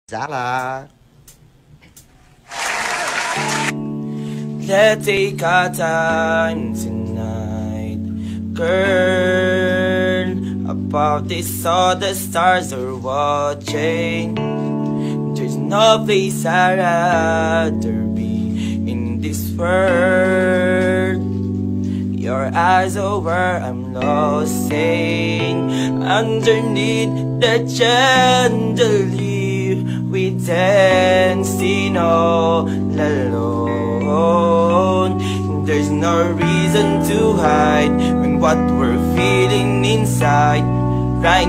Zala. Let's take our time tonight, girl. About this, all the stars are watching. There's no place I'd rather be in this world. Your eyes are where I'm lost in. Underneath the chandelier, we dancing all alone. There's no reason to hide when what we're feeling inside right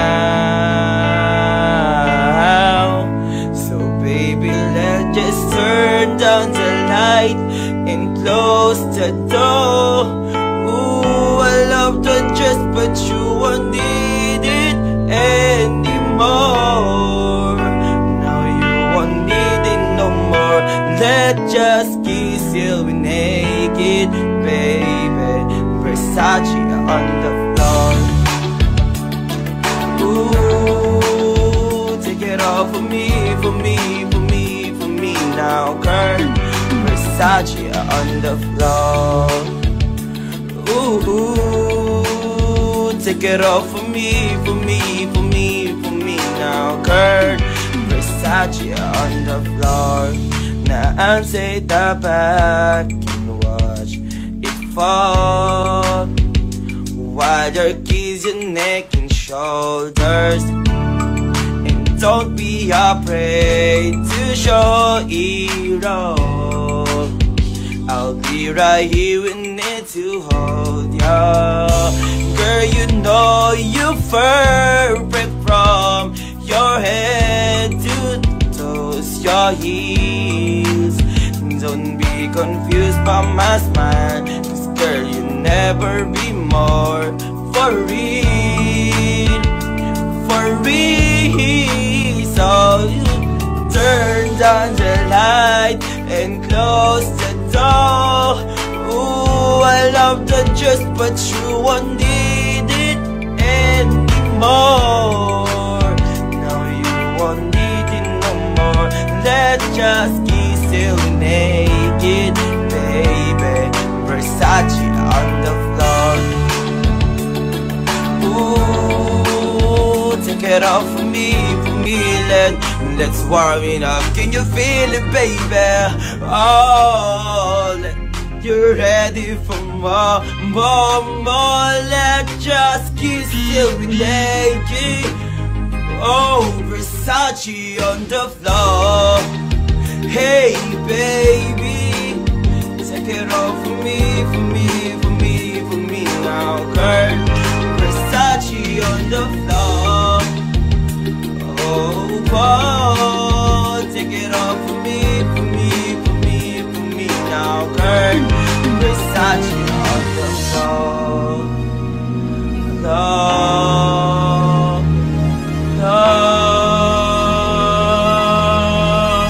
now. So baby, let's just turn down the light and close the door. Ooh, I love the dress, but you won't need it anymore. Now you won't need it no more. Let's just kiss till we naked, baby. Versace on the floor. Ooh, take it off for me, for me, for me, for me now, girl. Versace on the floor. Ooh, take it off for me, for me, for me, for me now, girl. Versace on the floor. Naansay tapat and watch it fall while you're kissing your neck and shoulders. And don't be afraid to show it all. I'll be right here with it to hold ya. Girl, you know you're perfect from your head to toes, your heels. Don't be confused by my smile, 'cause girl, you never be more for real, for real. So you turn down the light and close the door. Ooh, I love the dress, but you won't need it anymore. Now you won't need it no more. Let's just kiss till we're naked, baby. Versace on the floor. Ooh, take it off for me, let's warm it up. Can you feel it, baby? Oh, you're ready for more, more, more. Let's just kiss till we're naked. Oh, Versace on the floor. Hey, baby, take it off for me, for me, for me, for me now, girl. Versace on the floor. Oh, boy, take it off for me, for me, for me, for me now, girl. Versace on the floor. Lord, Lord.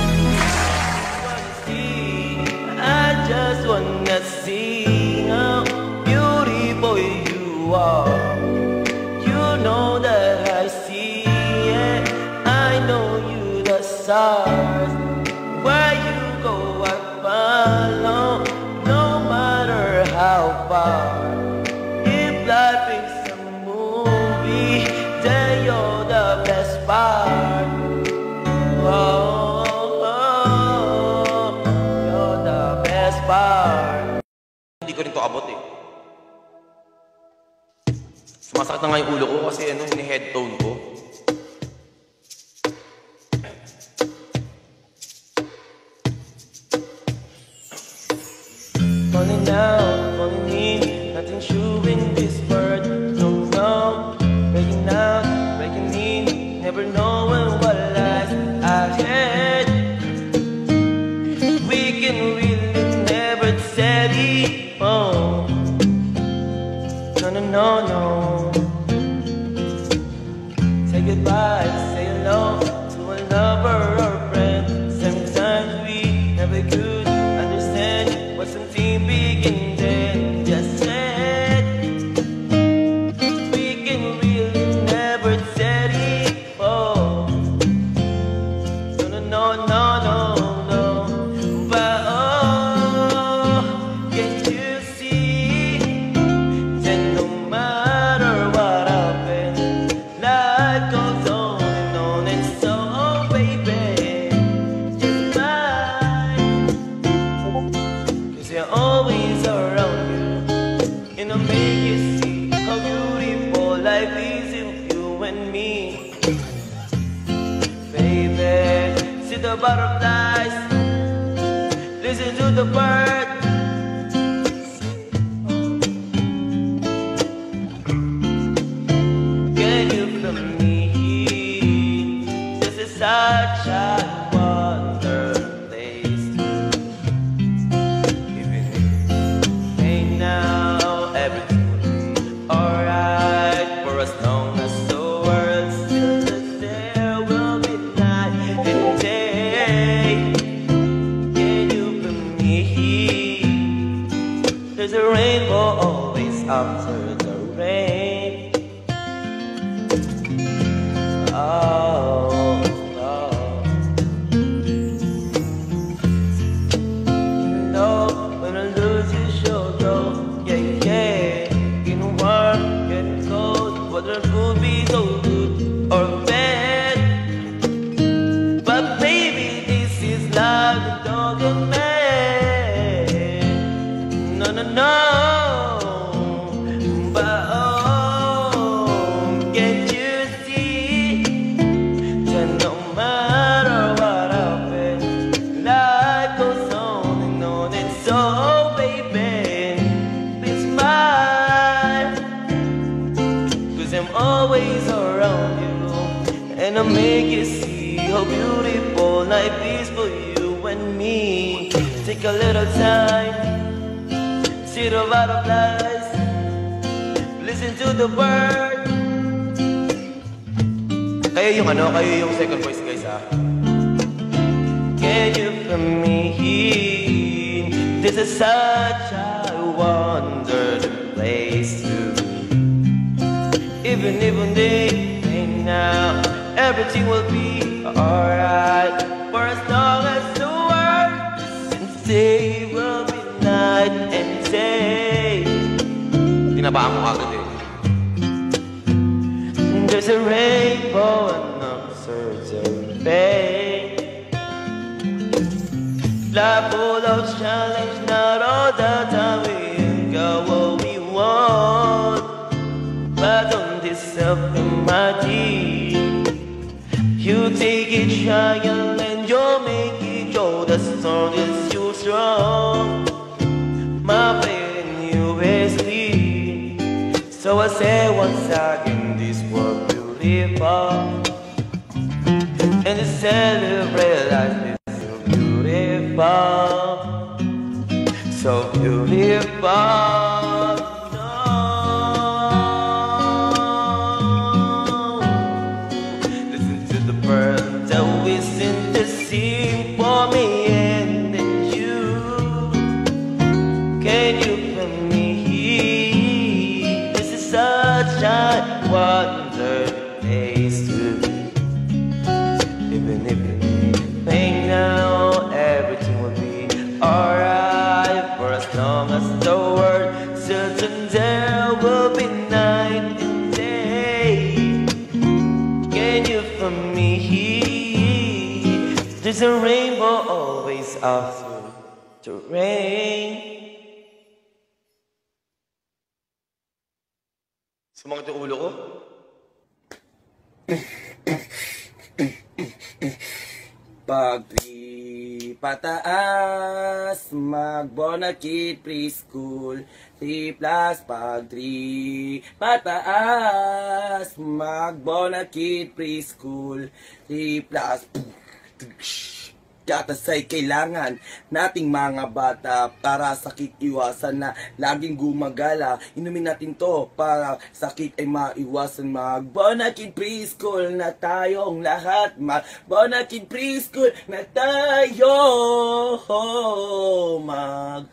I just wanna see how beautiful you are. You know that I see it. I know you the stars. Where you go, I follow, no matter how far. If life is a movie, then you're the best part. Oh, oh, you're the best part. Hindi ko rin to abot eh. Sumasakit na nga yung ulo ko kasi hini-headphone ko. Falling down, falling in, nothing's true in this world. No, no, breaking out, breaking in, never knowing what lies ahead. We can really never steady. Oh, no, no, no, no. Say goodbye, say hello to a lover or friend. Sometimes we never could understand what something big and then just said no, no, no. But oh, can't you see that no matter what happens, life goes on and on, and so baby, just mine. 'Cause you're always around you, and I'll make you see how beautiful life is with you and me. Baby, see the butterflies, listen to the birds. Can you feel me? This is such a wonderful place. Even if right now everything will be alright, for as long as the world still is there will be night and day. Can you feel me? There's a rainbow always after the rain. Oh, oh. You know when I lose your shoulder, yeah, yeah. Getting warm, getting cold, whether it will be so good or bad. But baby, this is love, the dog and man. No, no, no. But oh, can't you see that no matter what happens, life goes on and on, and so baby, be smile. 'Cause I'm always around you, and I'll make you see how beautiful life is for you and me. Take a little time, see the butterflies, listen to the birds. Kayo yung ano, kayo yung second voice guys ha. Can you feel me? This is such a wonderful place to be. Even day and now, everything will be alright. For as long as the world and day will be night and day. Tinabaan ko agad eh. There's a rainbow and I'm certain pain. Life full of challenge, not all the time we got what we want. But don't self-imagine you take it trial and you'll make it go the strongest you strong. My faith in you is deep. So I say once again, this world beautiful, and to celebrate life is so beautiful, so beautiful. Listen to the birds that whistle to sing for me and then you. Can you feel me? This is such a wonderful place to be. Even if you need pain now, everything will be alright. For as long as the world certain there will be night and day. Can you feel me? There's a rainbow always after the rain. Sumakit yung ulo ko? Pag 3 pataas, mag-Bonakid preschool. 3 plus pag 3 pataas, mag-Bonakid preschool. 3 plus gatas ay kailangan nating mga bata para sakit iwasan na laging gumagala. Inumin natin to para sakit ay maiwasan. Mag-Bonakid preschool na tayong lahat. Mag-Bonakid preschool na tayo. Mag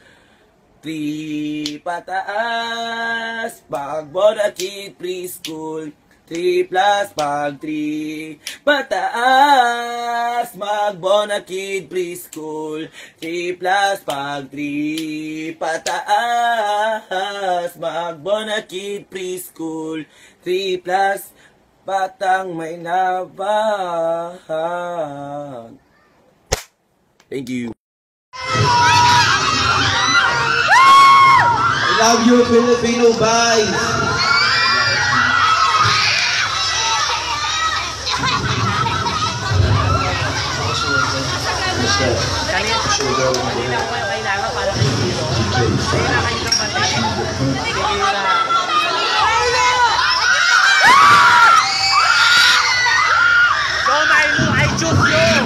3 pataas, mag-Bonakid preschool. 3 plus pag 3 pataas, mag Bonakid Preschool. 3 plus pag 3 pataas. Bonakid Preschool. 3 plus batang may nabag. Thank you. I love you, Filipino boys. Kanina ko yung kailangan para kayo dito. Kanina kayo kapatid. So, I choose you!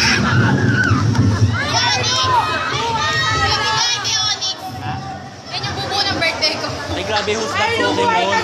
Yan yung bubo ng birthday ko. Ay, grabe, who's that Pokemon?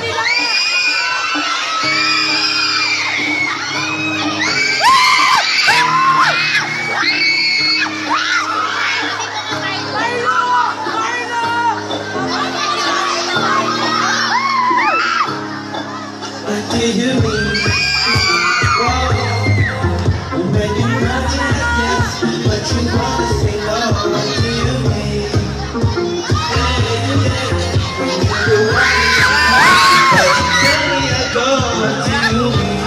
What do you mean? Whoa. When you run yes, but you wanna say no. What do you mean? When you do what but you tell me I go. What do you mean?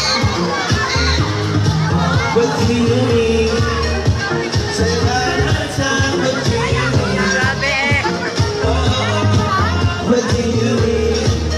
What do you mean? Say that another time. What do you mean? What do you mean?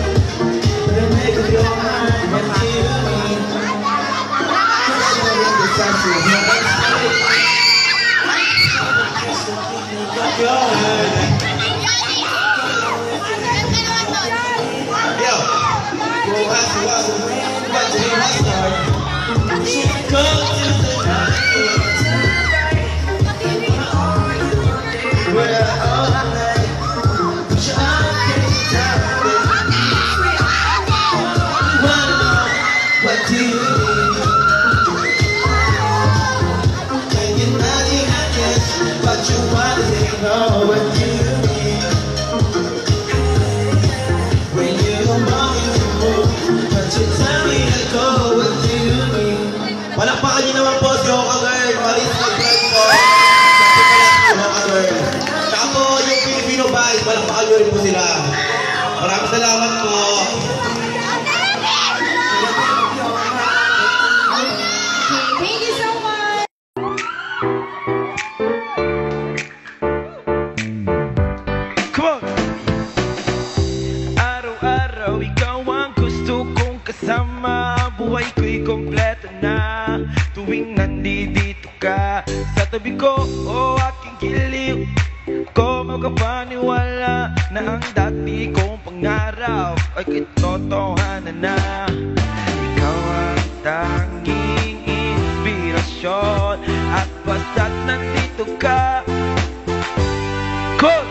Palakpakan niyo naman po si Hoka Girl. Malis mag-vlog po. Sabi pala si Hoka Girl. Saka po yung Filipino boys, palakpakan niyo rin po sila. Maraming salamat po. Thank you so much! Come on! Araw-araw ikaw ang gusto kong kasama. Buhay ko'y kompleto na tuwing nandito ka sa tabi ko, o aking giliw. Ko makapaniwala na ang dati kong pangarap ay katotohanan na. Ikaw ang tanging inspirasyon at basta't nandito ka. Cool!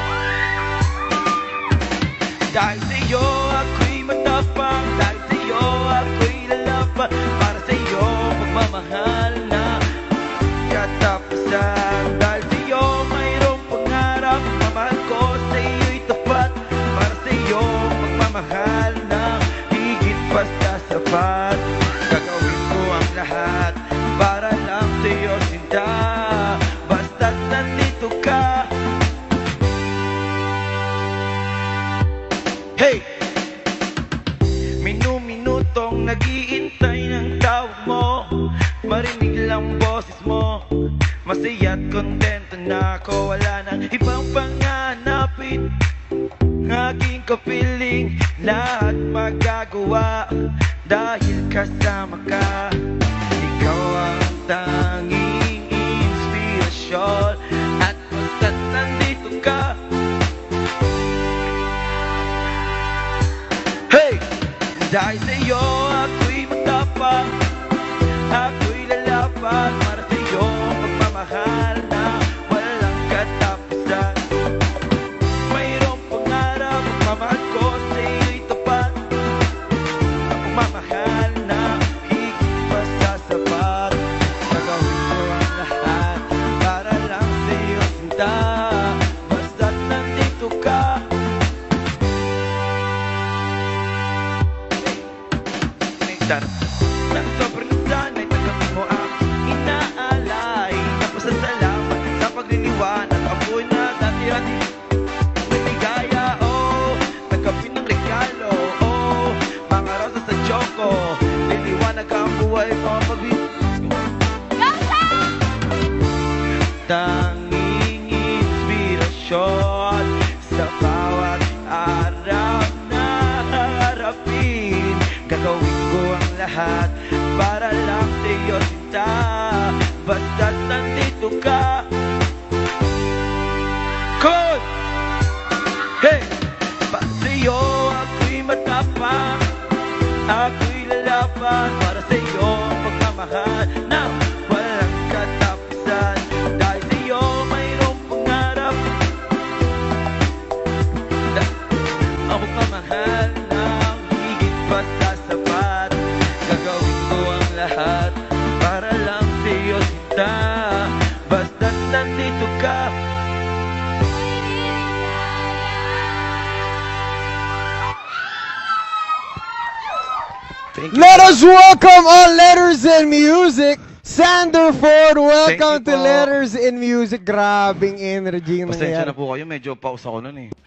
Dahil sa'yo ako'y matapang, dahil sa'yo ako'y lalaban, para sa'yo magmamahal na katapusan. Dahil sa'yo mayroong pangarap, mamahal ko sa'yo'y tapat, para sa'yo magmamahal na higit basta sapat. Gagawin ko ang lahat para lang sa'yo sinta, basta't nandito ka. Hey! Minu-minutong nag-iintay ng tawag mo, marinig lang boses mo. Masaya't kontento na ako, wala nang ibang panganapin. Aking kapiling, lahat magagawa dahil kasama ka. Ikaw ang tanging inspirasyon at basta't nandito ka. Hey! Dahil sa'yo ako'y matapang, ako'y lalaban, para sa'yo magmamahal na walang katapusan. Mayroong pangarap, magmamahal ko sa'yo'y tapat, magmamahal na higit pa sa sapat. Gagawin ko ang lahat para lang sa'yo sinta, basta't nandito ka. Nang sobrang sana'y tagapin mo ang ina. liliwanag. Ako'y nadati-hati, may ligaya, oh. Nagkapi ng regalo, oh. Mga rosas sa choco, liliwanag ang buhay mo pag-ibig. Tanging inspirasyon sa bawat araw na harapin. Gagawin ko ang lahat para lang sa'yo, sinta. Basta't nandito ka. Cool! Hey! Pa sa'yo ako'y matapang, ako'y lalaban para sa'yo ang pagmamahal na walang katapusan. Dahil sa'yo mayroong pangarap, ang pagmamahal na higit pa sa sapat. Gagawin ko ang lahat para lang sa'yo, sinta. Basta't nandito ka. Let us welcome on Letters in Music, Sanderford. Welcome Thank you to po. Letters in Music. Grabing energy yung Pasensya nangyayari. na po kayo, medyo pause ako nun eh.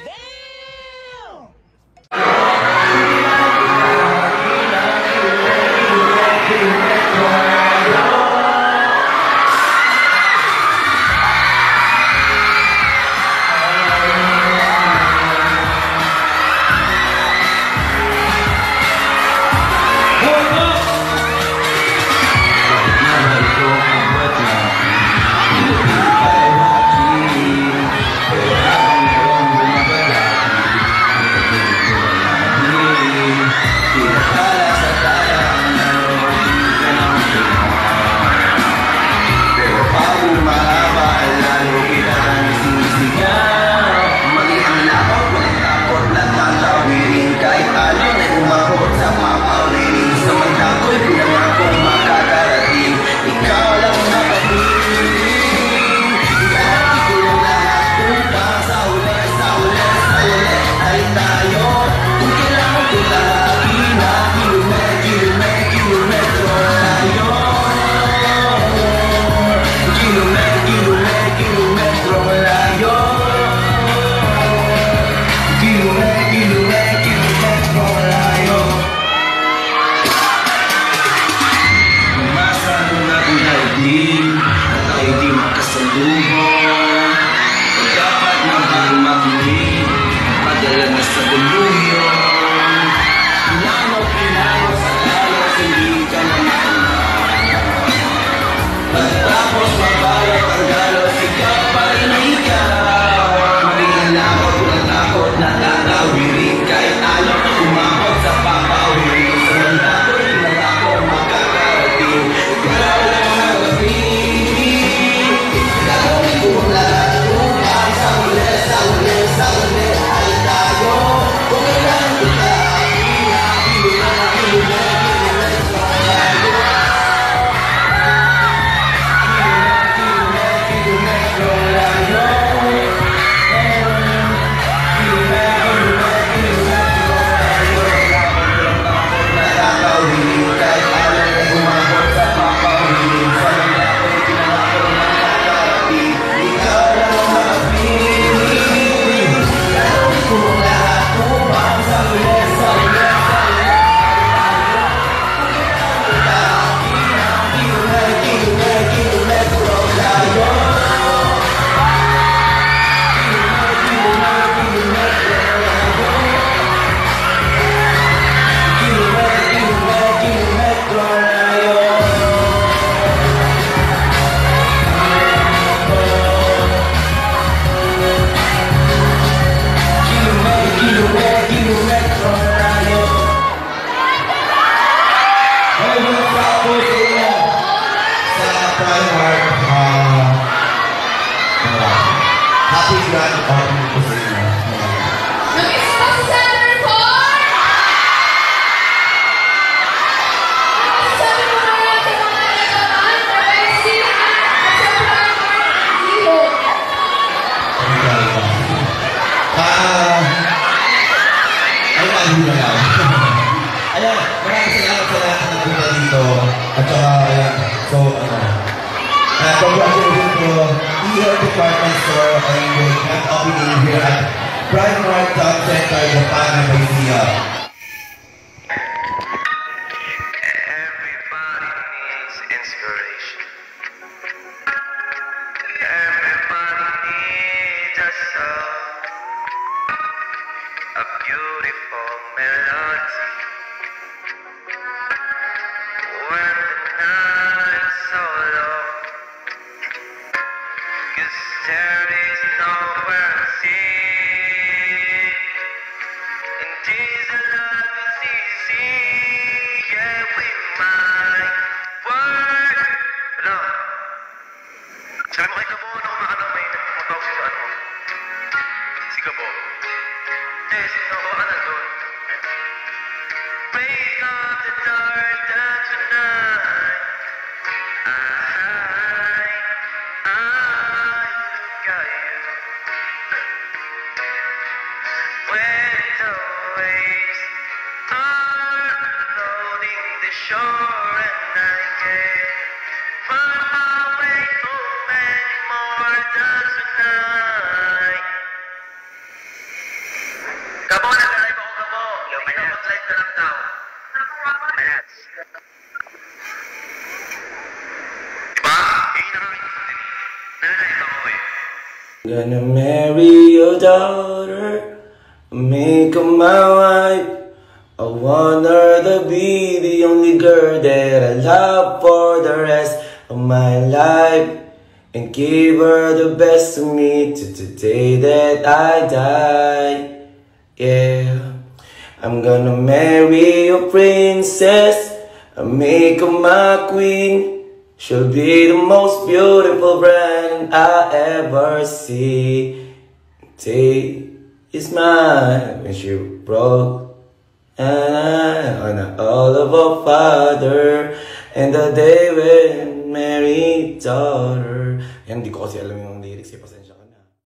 Happy Grand Opening po sa inyo. Nag-miss pa si Sanderford! Sabi mo na natin mga nagaman, Rebexy at sa Primark Hero. Ay, ano na lang. Ayan, maraming salamat sa lahat na nagpunta dito. At saka, ayan, so, congratulations po Dear Department Store and your cat opening here at Primark Town Center, Bapana, Baisia. Everybody needs inspiration. Everybody needs a song, a beautiful melody. When the night's so long, 'cause there is nowhere to see. And this love is easy, yeah, we might work. Ano? Sabi mo kay Gabo, ano ano, may nagpapatawag sa ano? Si Gabo. Sino ko ano doon? Break up the dark that tonight. I got you. When the waves are loading the shore and I can't find my way home anymore tonight. Gabo, nag-live ako, Gabo. Ikaw mag-live ka lang daw. Manats. Diba? Yun yung nakakita. Nag-live ako eh. Gonna marry your daughter, make her my wife. I want her to be the only girl that I love for the rest of my life, and give her the best of me to the day that I die. Yeah, I'm gonna marry a princess and make her my queen. She'll be the most beautiful brand I ever see. Day is mine when she broke on all of her father, and the day when married daughter. Yan, di ko kasi alam yung lyrics.